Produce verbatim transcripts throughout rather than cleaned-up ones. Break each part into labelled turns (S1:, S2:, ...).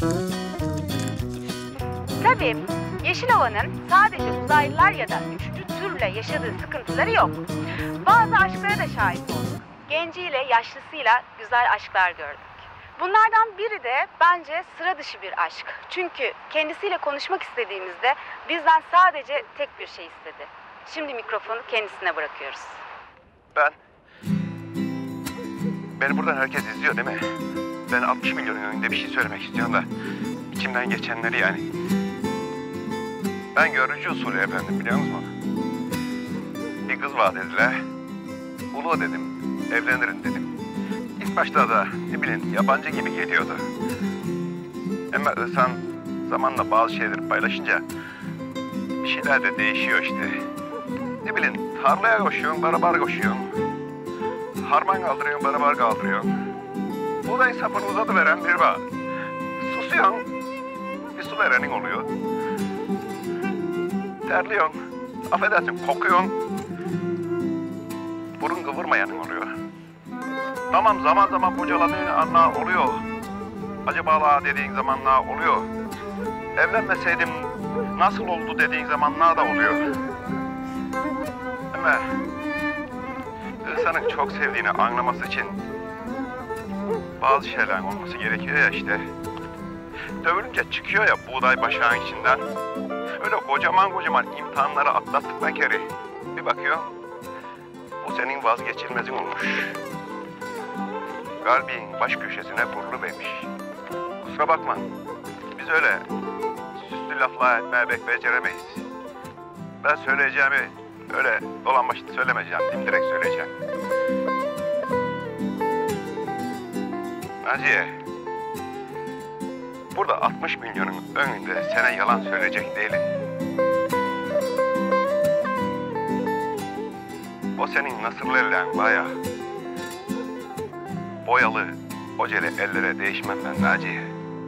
S1: Tabii Yeşilova'nın sadece uzaylılar ya da üçüncü türle yaşadığı sıkıntıları yok. Bazı aşklara da şahit olduk. Genciyle, yaşlısıyla güzel aşklar gördük. Bunlardan biri de bence sıra dışı bir aşk. Çünkü kendisiyle konuşmak istediğimizde bizden sadece tek bir şey istedi. Şimdi mikrofonu kendisine bırakıyoruz.
S2: Ben... Beni buradan herkes izliyor değil mi? Ben altmış milyonun önünde bir şey söylemek istiyorum da... içimden geçenleri yani. Ben görücü usulü efendim, biliyor musunuz? Bir kız var dediler. Ulu dedim, evlenirim dedim. İlk başta da ne bileyim yabancı gibi geliyordu. Ama insan zamanla bazı şeyleri paylaşınca bir şeyler de değişiyor işte. Ne bileyim tarlaya koşuyorsun, beraber koşuyorsun. Harman kaldırıyorsun, beraber kaldırıyorsun. Buğday sapını uzatıveren bir var. Susuyorsun, bir su verenin oluyor. Terliyorsun, affedersin kokuyorsun. Burun kıvırmayanın oluyor. Tamam zaman zaman bocaladığın anlar oluyor. Acaba la dediğin zamanlar oluyor. Evlenmeseydim nasıl oldu dediğin zamanlar da oluyor. Ama insanın çok sevdiğini anlaması için bazı şeyler olması gerekiyor ya işte. Dövülünce çıkıyor ya buğday başağın içinden. Öyle kocaman kocaman imtihanları atlattıktan kere bir bakıyor. Bu senin vazgeçilmezin olmuş. Kalbin baş köşesine kuruluvermiş. Kusura bakma. Biz öyle süslü laflar etmeye pek beceremeyiz. Ben söyleyeceğimi öyle dolan başlı söylemeyeceğim. Dimdirek söyleyeceğim. Naciye. Burada altmış milyonun önünde sana yalan söyleyecek değilim. O senin nasırlı ellerin bayağı. Boyalı, oceli ellere değişmem ben Naciye.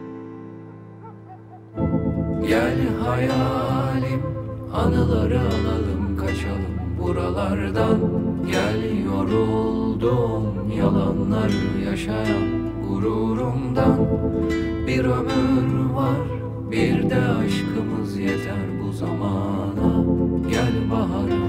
S3: Gel hayalim, anıları alalım, kaçalım buralardan. Gel yoruldum, yalanları yaşayan gururumdan. Bir ömür var, bir de aşkımız yeter bu zamana. Gel baharım.